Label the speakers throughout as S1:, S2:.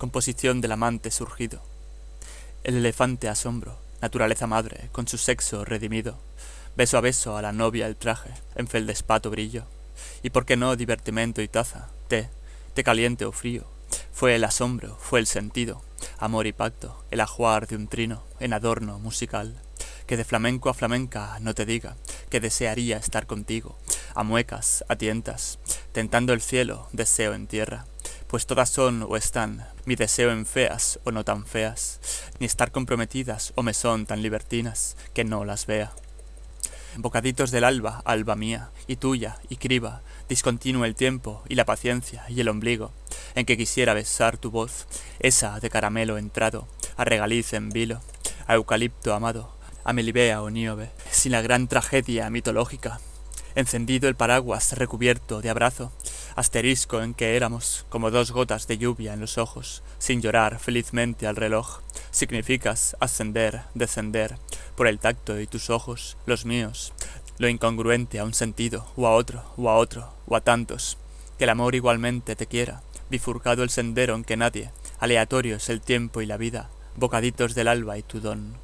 S1: composición del amante surgido. El elefante asombro, naturaleza madre, con su sexo redimido, beso a beso a la novia el traje, en feldespato brillo, y por qué no divertimento y taza, té caliente o frío, fue el asombro, fue el sentido, amor y pacto, el ajuar de un trino, en adorno musical, que de flamenco a flamenca no te diga, que desearía estar contigo, a muecas, a tientas, tentando el cielo, deseo en tierra, pues todas son o están, mi deseo en feas o no tan feas, ni estar comprometidas o me son tan libertinas, que no las vea. Bocaditos del alba, alba mía, y tuya, y criba, discontinuo el tiempo, y la paciencia, y el ombligo, en que quisiera besar tu voz, esa de caramelo entrado, a regaliz en vilo, a eucalipto amado, a melibea o níobe, sin la gran tragedia mitológica, encendido el paraguas recubierto de abrazo, asterisco en que éramos como dos gotas de lluvia en los ojos, sin llorar felizmente al reloj, significas ascender, descender, por el tacto y tus ojos, los míos, lo incongruente a un sentido, o a otro, o a tantos, que el amor igualmente te quiera, bifurcado el sendero en que nadie, aleatorio es el tiempo y la vida, bocaditos del alba y tu don.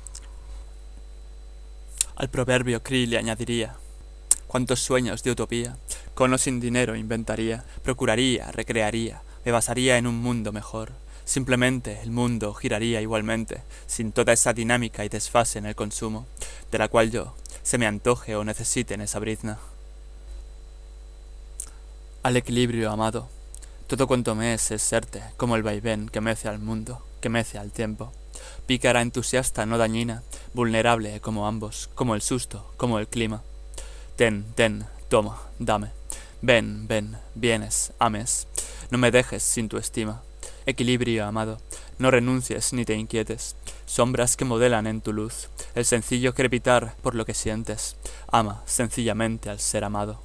S1: Al proverbio Cree le añadiría: cuántos sueños de utopía, con o sin dinero inventaría, procuraría, recrearía, me basaría en un mundo mejor. Simplemente el mundo giraría igualmente, sin toda esa dinámica y desfase en el consumo, de la cual yo se me antoje o necesite en esa brizna. Al equilibrio, amado, todo cuanto me es serte, como el vaivén que mece al mundo, que mece al tiempo. Pícara, entusiasta, no dañina, vulnerable como ambos, como el susto, como el clima. Ten, toma, dame. Ven, vienes, ames. No me dejes sin tu estima. Equilibrio, amado, no renuncies ni te inquietes. Sombras que modelan en tu luz el sencillo crepitar por lo que sientes. Ama sencillamente al ser amado.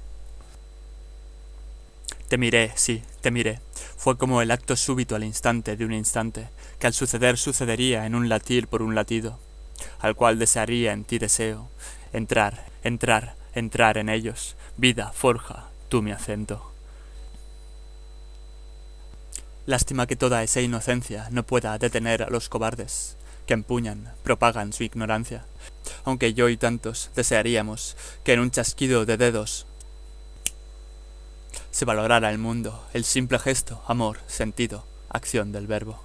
S1: Te miré, sí, te miré. Fue como el acto súbito al instante de un instante, que al suceder sucedería en un latir por un latido, al cual desearía en ti deseo. Entrar en ellos. Vida, forja, tú mi acento. Lástima que toda esa inocencia no pueda detener a los cobardes, que empuñan, propagan su ignorancia, aunque yo y tantos desearíamos que en un chasquido de dedos se valorara el mundo, el simple gesto, amor, sentido, acción del verbo.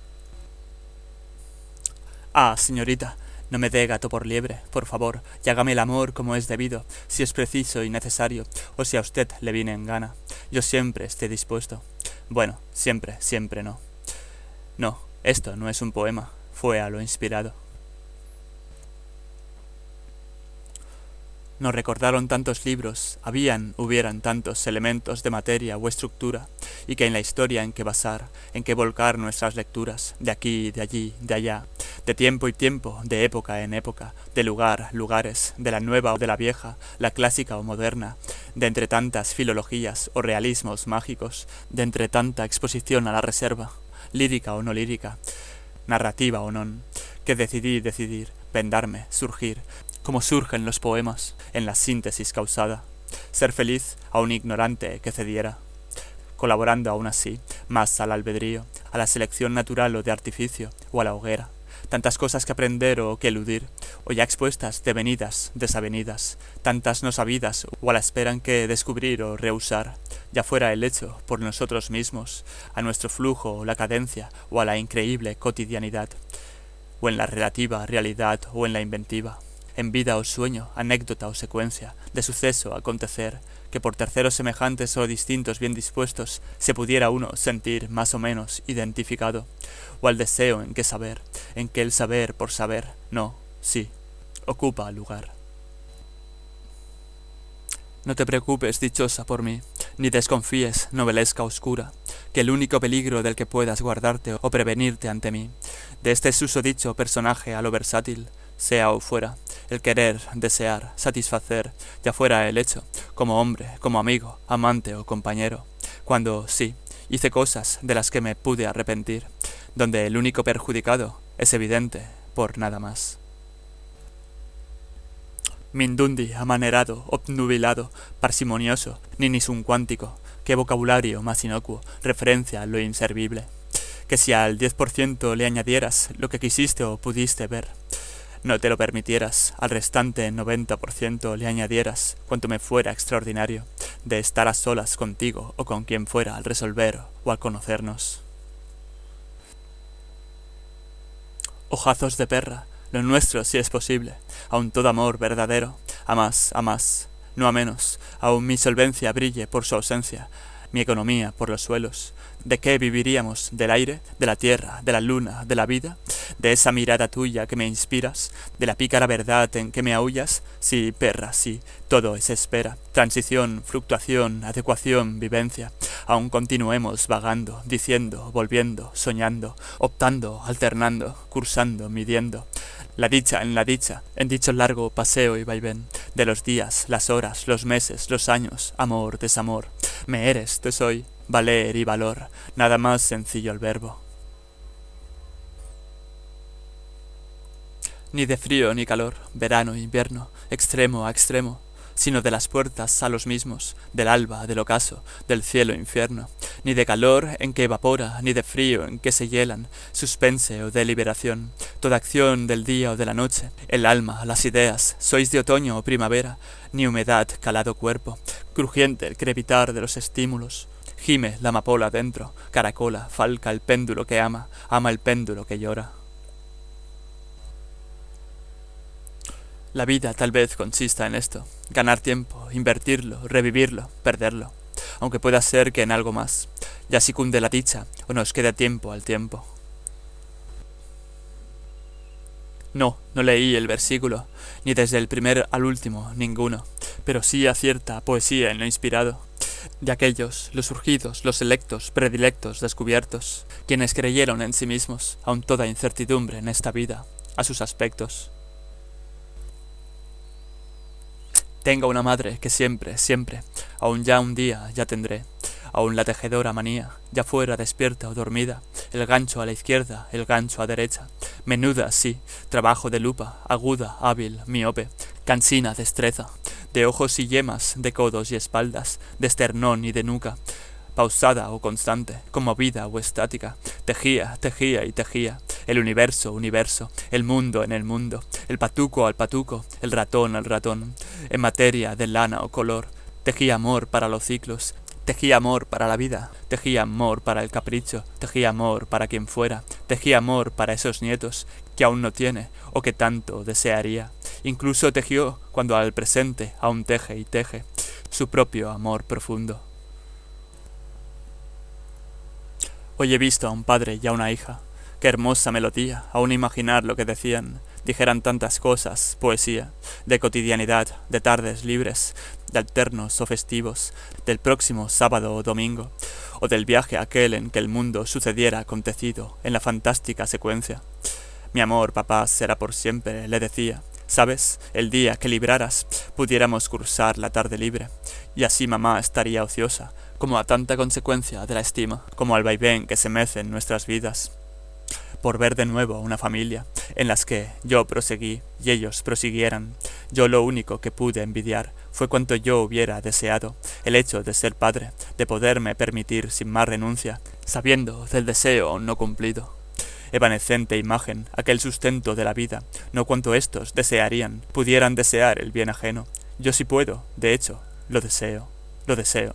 S1: Ah, señorita, no me dé gato por liebre, por favor, y hágame el amor como es debido, si es preciso y necesario, o si a usted le viene en gana. Yo siempre esté dispuesto. Bueno, siempre no. No, esto no es un poema, fue a lo inspirado. Nos recordaron tantos libros, hubieran tantos elementos de materia o estructura, y que en la historia en que basar, en que volcar nuestras lecturas, de aquí, de allí, de allá, de tiempo y tiempo, de época en época, de lugar, lugares, de la nueva o de la vieja, la clásica o moderna, de entre tantas filologías o realismos mágicos, de entre tanta exposición a la reserva, lírica o no lírica, narrativa o non, que decidir, vendarme, surgir, como surgen los poemas, en la síntesis causada, ser feliz a un ignorante que cediera, colaborando aún así, más al albedrío, a la selección natural o de artificio, o a la hoguera, tantas cosas que aprender o que eludir, o ya expuestas, devenidas, desavenidas, tantas no sabidas, o a la espera en que descubrir o rehusar, ya fuera el hecho por nosotros mismos, a nuestro flujo o la cadencia, o a la increíble cotidianidad, o en la relativa realidad o en la inventiva, en vida o sueño, anécdota o secuencia, de suceso a acontecer, que por terceros semejantes o distintos bien dispuestos se pudiera uno sentir más o menos identificado, o al deseo en que el saber por saber, no, sí, ocupa lugar. No te preocupes, dichosa, por mí, ni desconfíes, novelesca oscura, que el único peligro del que puedas guardarte o prevenirte ante mí, de este susodicho personaje a lo versátil, sea o fuera, el querer, desear, satisfacer, ya fuera el hecho, como hombre, como amigo, amante o compañero, cuando, sí, hice cosas de las que me pude arrepentir, donde el único perjudicado es evidente, por nada más. Mindundi, amanerado, obnubilado, parsimonioso, ninis un cuántico, qué vocabulario más inocuo, referencia a lo inservible. que si al 10% le añadieras lo que quisiste o pudiste ver, no te lo permitieras, al restante 90% le añadieras cuanto me fuera extraordinario de estar a solas contigo o con quien fuera al resolver o al conocernos. Ojazos de perra, lo nuestro si es posible, aun todo amor verdadero, a más, no a menos, aun mi solvencia brille por su ausencia, mi economía por los suelos. ¿De qué viviríamos? ¿Del aire? ¿De la tierra? ¿De la luna? ¿De la vida? ¿De esa mirada tuya que me inspiras? ¿De la pícara verdad en que me aúllas? Sí, perra, sí, todo es espera, transición, fluctuación, adecuación, vivencia. Aún continuemos vagando, diciendo, volviendo, soñando, optando, alternando, cursando, midiendo. La dicha en la dicha, en dicho largo paseo y vaivén, de los días, las horas, los meses, los años, amor, desamor. Me eres, te soy, valer y valor, nada más sencillo el verbo. Ni de frío ni calor, verano, invierno, extremo a extremo, sino de las puertas a los mismos, del alba, del ocaso, del cielo infierno, ni de calor en que evapora, ni de frío en que se hielan, suspense o de liberación, toda acción del día o de la noche, el alma, las ideas, sois de otoño o primavera, ni humedad, calado cuerpo, crujiente el crepitar de los estímulos, gime la amapola dentro, caracola, falca el péndulo que ama el péndulo que llora. La vida tal vez consista en esto, ganar tiempo, invertirlo, revivirlo, perderlo, aunque pueda ser que en algo más, ya si cunde la dicha o nos quede tiempo al tiempo. No leí el versículo, ni desde el primer al último, ninguno, pero sí a cierta poesía en lo inspirado, de aquellos, los surgidos, los selectos, predilectos, descubiertos, quienes creyeron en sí mismos, aun toda incertidumbre en esta vida, a sus aspectos. Tengo una madre que siempre, siempre, aun ya un día ya tendré, aun la tejedora manía, ya fuera despierta o dormida, el gancho a la izquierda, el gancho a derecha, menuda, sí, trabajo de lupa, aguda, hábil, miope, cansina, destreza, de ojos y yemas, de codos y espaldas, de esternón y de nuca, pausada o constante, conmovida o estática, tejía, tejía y tejía, el universo, universo, el mundo en el mundo, el patuco al patuco, el ratón al ratón, en materia de lana o color, tejía amor para los ciclos, tejía amor para la vida, tejía amor para el capricho, tejía amor para quien fuera, tejía amor para esos nietos que aún no tiene o que tanto desearía, incluso tejió cuando al presente aún teje y teje, su propio amor profundo. Hoy he visto a un padre y a una hija, qué hermosa melodía, aún imaginar lo que decían, dijeran tantas cosas, poesía, de cotidianidad, de tardes libres, de alternos o festivos, del próximo sábado o domingo, o del viaje aquel en que el mundo sucediera acontecido en la fantástica secuencia. Mi amor, papá, será por siempre, le decía, ¿sabes? El día que libraras, pudiéramos cursar la tarde libre, y así mamá estaría ociosa, como a tanta consecuencia de la estima, como al vaivén que se mece en nuestras vidas, por ver de nuevo una familia, en las que yo proseguí y ellos prosiguieran. Yo lo único que pude envidiar fue cuanto yo hubiera deseado, el hecho de ser padre, de poderme permitir sin más renuncia, sabiendo del deseo aún no cumplido. Evanescente imagen, aquel sustento de la vida, no cuanto éstos desearían, pudieran desear el bien ajeno. Yo sí puedo, de hecho, lo deseo, lo deseo.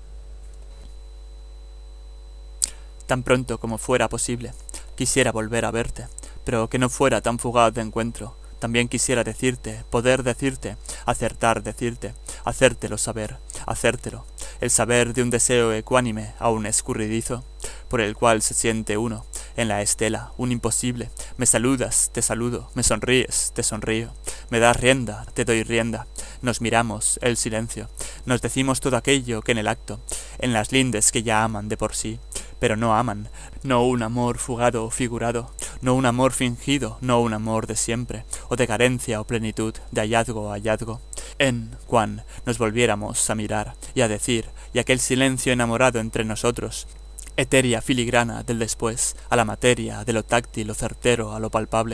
S1: Tan pronto como fuera posible, quisiera volver a verte, pero que no fuera tan fugaz de encuentro. También quisiera decirte, poder decirte, acertar decirte, hacértelo saber, hacértelo, el saber de un deseo ecuánime aún escurridizo, por el cual se siente uno, en la estela, un imposible. Me saludas, te saludo, me sonríes, te sonrío, me das rienda, te doy rienda, nos miramos, el silencio, nos decimos todo aquello que en el acto, en las lindes que ya aman de por sí, pero no aman, no un amor fugado o figurado, no un amor fingido, no un amor de siempre, o de carencia o plenitud, de hallazgo a hallazgo. En cuan nos volviéramos a mirar y a decir, y aquel silencio enamorado entre nosotros, etérea filigrana del después, a la materia, de lo táctil o certero a lo palpable,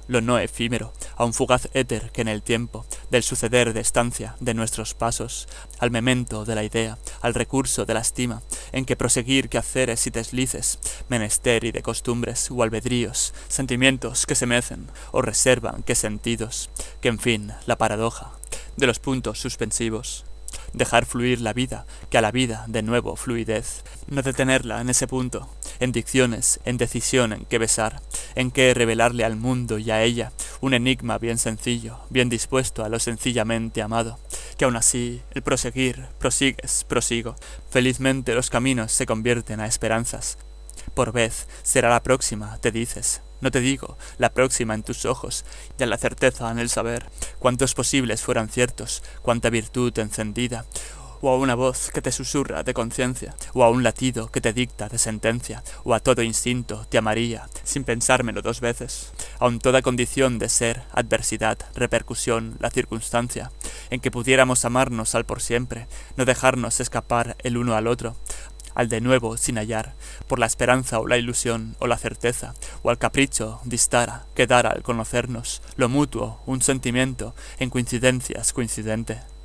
S1: lo no efímero, a un fugaz éter que en el tiempo, del suceder de estancia de nuestros pasos, al memento de la idea, al recurso de la estima, en que proseguir quehaceres y deslices, menester y de costumbres o albedríos, sentimientos que se mecen o reservan que sentidos, que en fin, la paradoja de los puntos suspensivos. Dejar fluir la vida, que a la vida de nuevo fluidez, no detenerla en ese punto, en dicciones, en decisión en que besar, en que revelarle al mundo y a ella un enigma bien sencillo, bien dispuesto a lo sencillamente amado, que aun así el proseguir, prosigues, prosigo, felizmente los caminos se convierten a esperanzas. Por vez será la próxima, te dices, no te digo, la próxima en tus ojos, y en la certeza en el saber, cuántos posibles fueran ciertos, cuánta virtud encendida, o a una voz que te susurra de conciencia, o a un latido que te dicta de sentencia, o a todo instinto te amaría, sin pensármelo dos veces, aun toda condición de ser, adversidad, repercusión, la circunstancia, en que pudiéramos amarnos al por siempre, no dejarnos escapar el uno al otro, al de nuevo sin hallar, por la esperanza o la ilusión o la certeza, o al capricho distara, quedara al conocernos, lo mutuo, un sentimiento, en coincidencias coincidente.